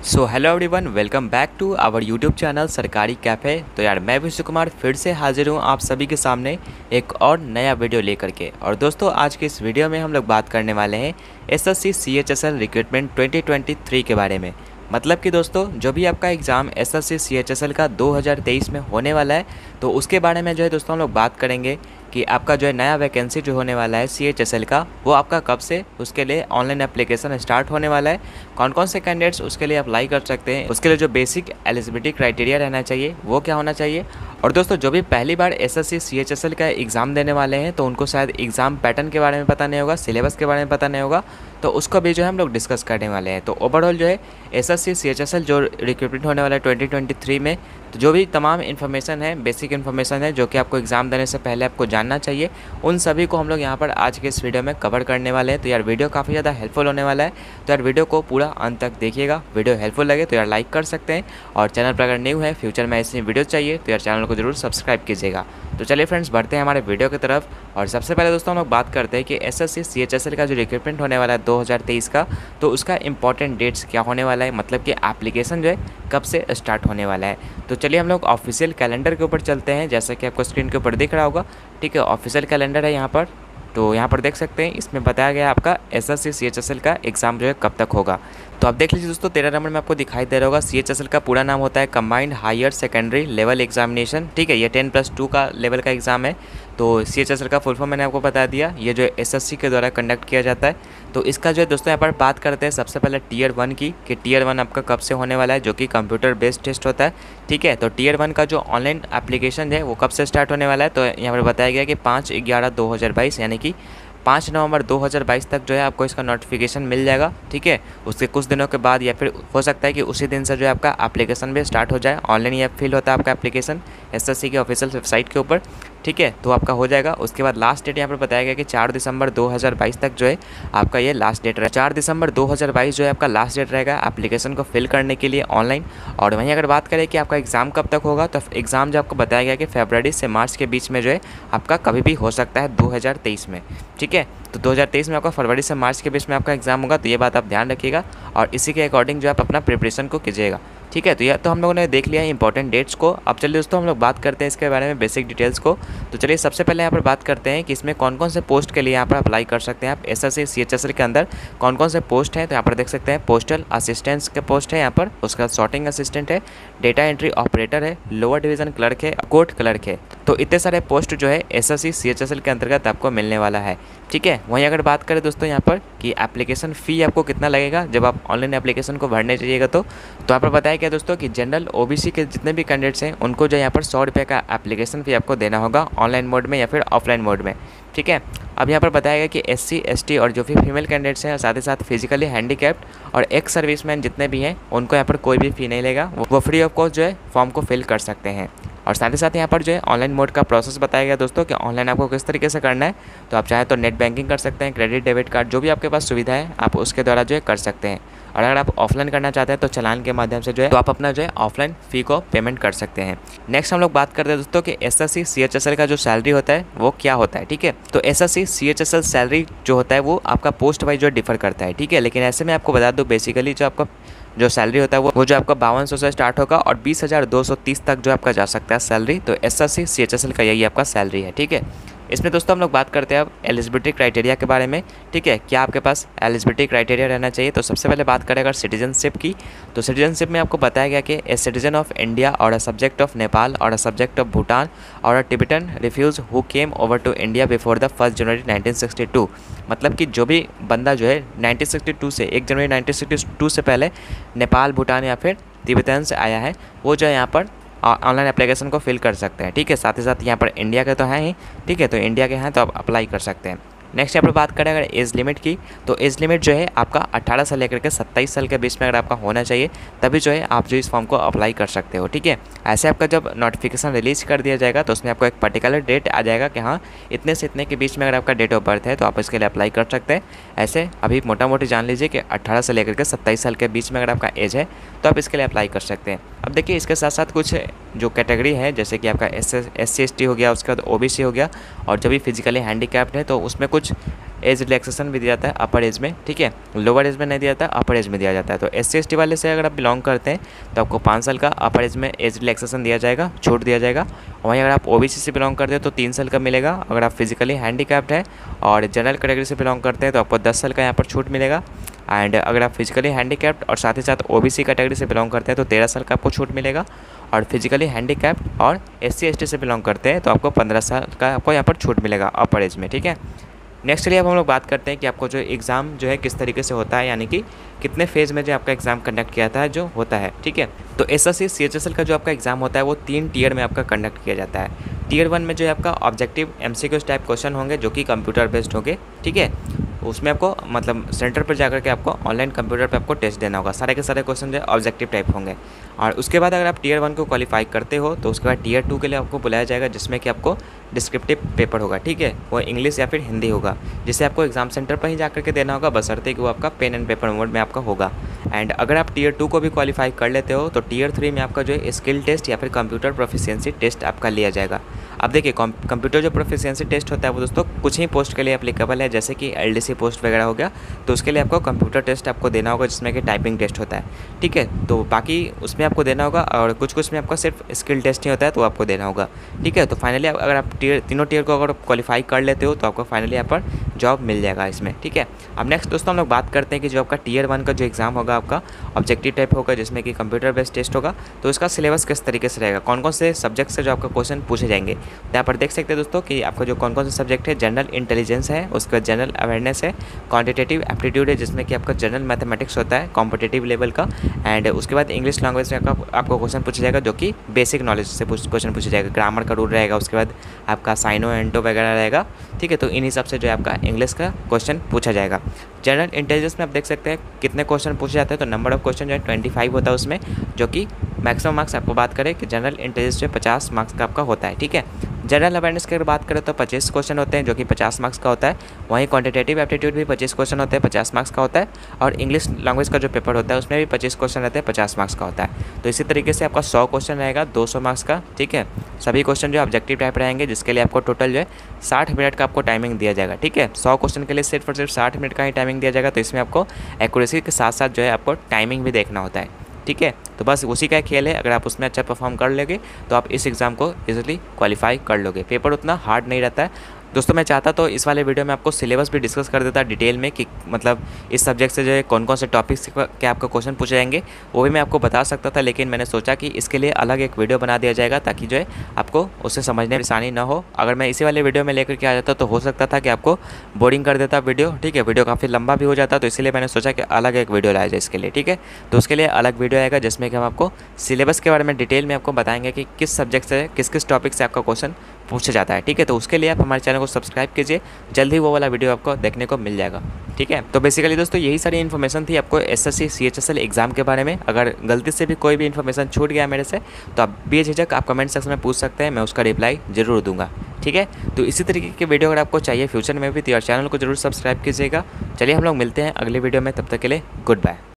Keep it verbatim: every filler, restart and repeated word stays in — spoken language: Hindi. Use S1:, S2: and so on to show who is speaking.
S1: So hello everyone, welcome back to our YouTube channel Sarkari cafe. तो यार मैं विष्णु कुमार फिर से हाजिर हूँ आप सभी के सामने एक और नया वीडियो लेकर के। और दोस्तों आज के इस वीडियो में हम लोग बात करने वाले हैं SSC CHSL recruitment twenty twenty three के बारे में। मतलब कि दोस्तों जो भी आपका एग्ज़ाम एसएससी सीएचएसएल का दो हज़ार तेईस में होने वाला है तो उसके बारे में जो है दोस्तों हम लोग बात करेंगे कि आपका जो है नया वैकेंसी जो होने वाला है सीएचएसएल का वो आपका कब से उसके लिए ऑनलाइन एप्लीकेशन स्टार्ट होने वाला है, कौन कौन से कैंडिडेट्स उसके लिए अप्लाई कर सकते हैं, उसके लिए जो बेसिक एलिजिबिलिटी क्राइटेरिया रहना चाहिए वो क्या होना चाहिए। और दोस्तों जो भी पहली बार एसएससी सीएचएसएल का एग्ज़ाम देने वाले हैं तो उनको शायद एग्ज़ाम पैटर्न के बारे में पता नहीं होगा, सिलेबस के बारे में पता नहीं होगा, तो उसको भी जो है हम लोग डिस्कस करने वाले हैं। तो ओवरऑल जो है एसएससी सीएचएसएल जो रिक्रूटमेंट होने वाला है ट्वेंटी ट्वेंटी थ्री में, तो जो भी तमाम इन्फॉर्मेशन है, बेसिक इन्फॉर्मेशन है जो कि आपको एग्ज़ाम देने से पहले आपको जानना चाहिए, उन सभी को हम लोग यहाँ पर आज के इस वीडियो में कवर करने वाले हैं। तो यार वीडियो काफ़ी ज़्यादा हेल्पफुल होने वाला है, तो यार वीडियो को पूरा अंत तक देखिएगा। वीडियो हेल्पफुल लगे तो यार लाइक कर सकते हैं, और चैनल पर अगर न्यू है, फ्यूचर में ऐसी वीडियो चाहिए तो यार चैनल को जरूर सब्सक्राइब कीजिएगा। तो चलिए फ्रेंड्स बढ़ते हैं हमारे वीडियो की तरफ। और सबसे पहले दोस्तों हम लोग बात करते हैं कि एसएससी सीएचएसएल का जो रिक्रूटमेंट होने वाला है दो हज़ार तेईस का, तो उसका इंपॉर्टेंट डेट्स क्या होने वाला है, मतलब कि एप्लीकेशन जो है कब से स्टार्ट होने वाला है। तो चलिए हम लोग ऑफिशियल कैलेंडर के ऊपर चलते हैं, जैसा कि आपको स्क्रीन के ऊपर दिख रहा होगा। ठीक है, ऑफिशियल कैलेंडर है यहाँ पर, तो यहाँ पर देख सकते हैं इसमें बताया गया है आपका एसएससी सीएचएसएल का एग्ज़ाम जो है कब तक होगा। तो आप देख लीजिए दोस्तों, तेरह नंबर में आपको दिखाई दे रहा होगा सीएचएसएल का पूरा नाम होता है combined higher secondary level examination. ठीक है, ये टेन प्लस टू का लेवल का एग्ज़ाम है। तो सीएचएसएल का फुल फॉर्म मैंने आपको बता दिया, ये जो एसएससी के द्वारा कंडक्ट किया जाता है। तो इसका जो है दोस्तों यहाँ पर बात करते हैं सबसे पहले टीयर वन की, कि टीयर वन आपका कब से होने वाला है, जो कि कंप्यूटर बेस्ड टेस्ट होता है। ठीक है, तो टीयर वन का जो ऑनलाइन एप्लीकेशन है वो कब से स्टार्ट होने वाला है, तो यहाँ पर बताया गया कि पाँच ग्यारह दो हज़ार बाईस यानी कि पाँच नवंबर दो हज़ार बाईस तक जो है आपको इसका नोटिफिकेशन मिल जाएगा। ठीक है, उसके कुछ दिनों के बाद या फिर हो सकता है कि उसी दिन से जो है आपका एप्लीकेशन भी स्टार्ट हो जाए। ऑनलाइन या फिल होता है आपका एप्लीकेशन एसएससी के ऑफिशियल वेबसाइट के ऊपर। ठीक है, तो आपका हो जाएगा। उसके बाद लास्ट डेट यहाँ पर बताया गया कि चार दिसंबर दो हज़ार बाईस तक जो है आपका ये लास्ट डेट रहेगा। चार दिसंबर दो हज़ार बाईस जो है आपका लास्ट डेट रहेगा एप्लीकेशन को फिल करने के लिए ऑनलाइन। और वहीं अगर बात करें कि आपका एग्ज़ाम कब तक होगा, तो एग्ज़ाम जो आपको बताया गया कि फरवरी से मार्च के बीच में जो है आपका कभी भी हो सकता है दो हज़ार तेईस में। ठीक है, तो दो हज़ार तेईस में आपका फरवरी से मार्च के बीच में आपका एग्ज़ाम होगा, तो ये बात आप ध्यान रखिएगा और इसी के अकॉर्डिंग जो आप अपना प्रिपरेशन को कीजिएगा। ठीक है, तो यह तो हम लोगों ने देख लिया है इंपॉर्टेंट डेट्स को। अब चलिए दोस्तों हम लोग बात करते हैं इसके बारे में बेसिक डिटेल्स को। तो चलिए सबसे पहले यहाँ पर बात करते हैं कि इसमें कौन कौन से पोस्ट के लिए यहाँ पर अप्लाई कर सकते हैं आप। एसएससी सीएचएसएल के अंदर कौन कौन से पोस्ट हैं, तो यहाँ पर देख सकते हैं पोस्टल असिस्टेंट्स के पोस्ट है यहाँ पर, उसका सॉर्टिंग असिस्टेंट है, डेटा एंट्री ऑपरेटर है, लोअर डिवीज़न क्लर्क है, कोर्ट क्लर्क है। तो इतने सारे पोस्ट जो है एसएससी सीएचएसएल के अंतर्गत आपको मिलने वाला है। ठीक है, वहीं अगर बात करें दोस्तों यहाँ पर कि एप्लीकेशन फ़ी आपको कितना लगेगा जब आप ऑनलाइन एप्लीकेशन को भरने जाइएगा, तो तो यहाँ पर बताया गया दोस्तों कि जनरल ओबीसी के जितने भी कैंडिडेट्स हैं उनको जो यहाँ पर सौ रुपये का एप्लीकेशन फ़ी आपको देना होगा ऑनलाइन मोड में या फिर ऑफलाइन मोड में। ठीक है, अब यहाँ पर बताया गया कि एस सी एस टी और जो भी फीमेल कैंडिडेट्स हैं, साथ ही साथ फिजिकली हैंडीकैप्ड और एक्स सर्विसमैन जितने भी हैं उनको यहाँ पर कोई भी फ़ी नहीं लेगा, वो फ्री ऑफ कॉस्ट जो है फॉर्म को फिल कर सकते हैं। और साथ ही साथ यहाँ पर जो है ऑनलाइन मोड का प्रोसेस बताया गया दोस्तों कि ऑनलाइन आपको किस तरीके से करना है। तो आप चाहे तो नेट बैंकिंग कर सकते हैं, क्रेडिट डेबिट कार्ड जो भी आपके पास सुविधा है आप उसके द्वारा जो है कर सकते हैं। और अगर आप ऑफलाइन करना चाहते हैं तो चालान के माध्यम से जो है तो आप अपना जो है ऑफलाइन फ़ी को पेमेंट कर सकते हैं। नेक्स्ट हम लोग बात करते हैं दोस्तों कि एसएससी सीएचएसएल का जो सैलरी होता है वो क्या होता है। ठीक है, तो एसएससी सीएचएसएल सैलरी जो होता है वो आपका पोस्ट वाइज जो डिफर करता है। ठीक है, लेकिन ऐसे में आपको बता दूँ बेसिकली जो आपका जो सैलरी होता है वो वो जो आपका बावन सौ से स्टार्ट होगा और बीस हज़ार दो सौ तीस तक जो आपका जा सकता है सैलरी। तो एसएससी सीएचएसएल का यही आपका सैलरी है। ठीक है, इसमें दोस्तों हम लोग बात करते हैं अब एलिजिबिलिटी क्राइटेरिया के बारे में। ठीक है, क्या आपके पास एलिजिबिलिटी क्राइटेरिया रहना चाहिए, तो सबसे पहले बात करें अगर सिटीजनशिप की, तो सिटीजनशिप में आपको बताया गया कि ए सिटीजन ऑफ इंडिया और अ सब्जेक्ट ऑफ नेपाल और अ सब्जेक्ट ऑफ भूटान और a Tibetan refugee who came over to India before the first January nineteen sixty two. मतलब कि जो भी बंदा जो है नाइनटीन सिक्सटी टू से एक जनवरी नाइनटीन सिक्सटी टू से पहले नेपाल, भूटान या फिर तिब्बतन से आया है, वो जो है यहाँ पर ऑनलाइन एप्लीकेशन को फिल कर सकते हैं। ठीक है, साथ ही साथ यहाँ पर इंडिया के तो हैं ही। ठीक है, तो इंडिया के हैं तो आप अप्लाई कर सकते हैं। नेक्स्ट यहाँ पर बात करें अगर एज लिमिट की, तो एज लिमिट जो है आपका अट्ठारह से लेकर के सत्ताईस साल के बीच में अगर आपका होना चाहिए तभी जो है आप जो इस फॉर्म को अप्लाई कर सकते हो। ठीक है, ऐसे आपका जब नोटिफिकेशन रिलीज कर दिया जाएगा तो उसमें आपको एक पर्टिकुलर डेट आ जाएगा कि हाँ इतने से इतने के बीच में अगर आपका डेट ऑफ बर्थ है तो आप इसके लिए अप्लाई कर सकते हैं। ऐसे अभी मोटा मोटी जान लीजिए कि अट्ठारह से लेकर के सत्ताईस साल के बीच में अगर आपका एज है तो आप इसके लिए अप्लाई कर सकते हैं। अब देखिए इसके साथ साथ कुछ जो कैटेगरी है जैसे कि आपका S S C S T हो गया, उसके बाद ओ बी सी हो गया, और जो भी फिजिकली हैंडीकैप्ड है तो उसमें कुछ एज रिलैक्सेशन भी दिया जाता है अपर एज में, ठीक है। लोअर एज में नहीं दिया जाता, अपर एज में दिया जाता है। तो एस सी एस टी वाले से अगर आप बिलोंग करते हैं तो आपको पाँच साल का अपर एज में एज रिलैक्सेशन दिया जाएगा, छूट दिया जाएगा। वहीं अगर आप ओ बी सी से बिलोंग करते हैं तो तीन साल का मिलेगा। अगर आप फिजिकली हैंडीकैप्ड है और जनरल कैटेगरी से बिलोंग करते हैं तो आपको दस साल का यहाँ पर छूट मिलेगा। एंड अगर आप फिजिकली हैंडीकैप्ड और साथ ही साथ ओ बी सी कैटेगरी से बिलोंग करते हैं तो तेरह साल का आपको छूट मिलेगा। और फिजिकली हैंडीकैप्ड और एस सी एस टी से बिलोंग करते हैं तो आपको पंद्रह साल का आपको यहाँ पर छूट मिलेगा अपर एज में, ठीक है। नेक्स्ट चलिए अब हम लोग बात करते हैं कि आपको जो एग्ज़ाम जो है किस तरीके से होता है, यानी कि कितने फेज़ में जो आपका एग्ज़ाम कंडक्ट किया जाता है जो होता है, ठीक है। तो S S C C H S L का जो आपका एग्ज़ाम होता है वो तीन टीयर में आपका कंडक्ट किया जाता है। टीयर वन में जो है आपका objective M C Qs type question होंगे जो कि कंप्यूटर बेस्ड होंगे, ठीक है। उसमें आपको मतलब सेंटर पर जाकर के आपको ऑनलाइन कंप्यूटर पे आपको टेस्ट देना होगा। सारे के सारे क्वेश्चन जो है ऑब्जेक्टिव टाइप होंगे। और उसके बाद अगर आप टीयर वन को क्वालिफाई करते हो तो उसके बाद टीयर टू के लिए आपको बुलाया जाएगा, जिसमें कि आपको डिस्क्रिप्टिव पेपर होगा, ठीक है। वो इंग्लिश या फिर हिंदी होगा, जिसे आपको एग्जाम सेंटर पर ही जाकर के देना होगा, बशर्ते कि वो आपका पेन एंड पेपर मोड में आपका होगा। एंड अगर आप टीयर टू को भी क्वालिफाई कर लेते हो तो टीयर थ्री में आपका जो है स्किल टेस्ट या फिर कंप्यूटर प्रोफिशिएंसी टेस्ट आपका लिया जाएगा। अब देखिए कंप्यूटर जो प्रोफिशिएंसी टेस्ट होता है वो दोस्तों कुछ ही पोस्ट के लिए एप्लीकेबल है, जैसे कि एल डी सी पोस्ट वगैरह हो गया, तो उसके लिए आपको कंप्यूटर टेस्ट आपको देना होगा, जिसमें कि टाइपिंग टेस्ट होता है, ठीक है। तो बाकी उसमें आपको देना होगा, और कुछ कुछ में आपका सिर्फ स्किल टेस्ट ही होता है तो आपको देना होगा, ठीक है। तो फाइनली अगर आप टीयर तीनों टीयर को अगर क्वालिफाई कर लेते हो तो आपको फाइनली यहाँ पर जॉब मिल जाएगा इसमें, ठीक है। अब नेक्स्ट दोस्तों हम लोग बात करते हैं कि जो आपका टीयर वन का जो एग्ज़ाम होगा आपका ऑब्जेक्टिव टाइप होगा, जिसमें कि कंप्यूटर बेस्ड टेस्ट होगा, तो इसका सिलेबस किस तरीके से रहेगा, कौन कौन से सब्जेक्ट से जो आपका क्वेश्चन पूछे जाएंगे। तो यहाँ पर देख सकते हैं दोस्तों कि आपका जो कौन कौन से सब्जेक्ट है, जनरल इंटेलिजेंस है, उसके बाद जनरल अवेयरनेस है, क्वांटिटेटिव एप्टीट्यूड है जिसमें कि आपका जनरल मैथमेटिक्स होता है कॉम्पिटेटिव लेवल का, एंड उसके बाद इंग्लिश लैंग्वेज में आपका आपको क्वेश्चन पूछा जाएगा जो कि बेसिक नॉलेज से क्वेश्चन पूछा जाएगा, ग्रामर का रूल रहेगा, उसके बाद आपका साइनो एंटो वगैरह रहेगा, ठीक है। तो इन हिसाब से जो है आपका इंग्लिश का क्वेश्चन पूछा जाएगा। जनरल इंटेलिजेंस में आप देख सकते हैं कितने क्वेश्चन पूछे जाते हैं, तो नंबर ऑफ क्वेश्चन जो है ट्वेंटी फाइव होता है उसमें, जो कि मैक्सिमम मार्क्स आपको बात करें कि जनरल इंटेलिजेंस जो है पचास मार्क्स का आपका होता है, ठीक है। जनरल अवेयरनेस की अगर बात करें तो पच्चीस क्वेश्चन होते हैं जो कि पचास मार्क्स का होता है। वहीं क्वांटिटेटिव एप्टीट्यूड भी पच्चीस क्वेश्चन होते हैं, पचास मार्क्स का होता है। और इंग्लिश लैंग्वेज का जो पेपर होता है उसमें भी पच्चीस क्वेश्चन रहते हैं, पचास मार्क्स का होता है। तो इसी तरीके से आपका सौ क्वेश्चन रहेगा, दो सौ मार्क्स का, ठीक है। सभी क्वेश्चन जो ऑब्जेक्टिव टाइप रहेंगे, जिसके लिए आपको टोटल जो है साठ मिनट का आपको टाइमिंग दिया जाएगा, ठीक है। सौ क्वेश्चन के लिए सिर्फ और सिर्फ साठ मिनट का ही टाइमिंग दिया जाएगा। तो इसमें आपको एक्यूरेसी के साथ साथ जो है आपको टाइमिंग भी देखना होता है, ठीक है। तो बस उसी का खेल है, अगर आप उसमें अच्छा परफॉर्म कर लोगे तो आप इस एग्ज़ाम को इजीली क्वालिफाई कर लोगे। पेपर उतना हार्ड नहीं रहता है दोस्तों। मैं चाहता तो इस वाले वीडियो में आपको सिलेबस भी डिस्कस कर देता डिटेल में कि मतलब इस सब्जेक्ट से जो है कौन कौन से टॉपिक्स के आपको क्वेश्चन पूछे जाएंगे, वो भी मैं आपको बता सकता था, लेकिन मैंने सोचा कि इसके लिए अलग एक वीडियो बना दिया जाएगा ताकि जो है आपको उससे समझने में आसानी ना हो। अगर मैं इसी वाले वीडियो में लेकर के आ जाता तो हो सकता था कि आपको बोरिंग कर देता वीडियो, ठीक है। वीडियो काफ़ी लंबा भी हो जाता, तो इसलिए मैंने सोचा कि अलग एक वीडियो लाया जाए इसके लिए, ठीक है। तो उसके लिए अलग वीडियो आएगा जिसमें कि हम आपको सिलेबस के बारे में डिटेल में आपको बताएंगे कि किस सब्जेक्ट से किस किस टॉपिक से आपका क्वेश्चन पूछा जाता है, ठीक है। तो उसके लिए आप हमारे चैनल को सब्सक्राइब कीजिए, जल्द ही वो वाला वीडियो आपको देखने को मिल जाएगा, ठीक है। तो बेसिकली दोस्तों यही सारी इन्फॉर्मेशन थी आपको एसएससी सीएचएसएल एग्जाम के बारे में। अगर गलती से भी कोई भी इन्फॉर्मेशन छूट गया मेरे से तो आप बेझिझक आप कमेंट सेक्शन में पूछ सकते हैं, मैं उसका रिप्लाई जरूर दूंगा, ठीक है। तो इसी तरीके की वीडियो अगर आपको चाहिए फ्यूचर में भी तो यार चैनल को जरूर सब्सक्राइब कीजिएगा। चलिए हम लोग मिलते हैं अगले वीडियो में, तब तक के लिए गुड बाय।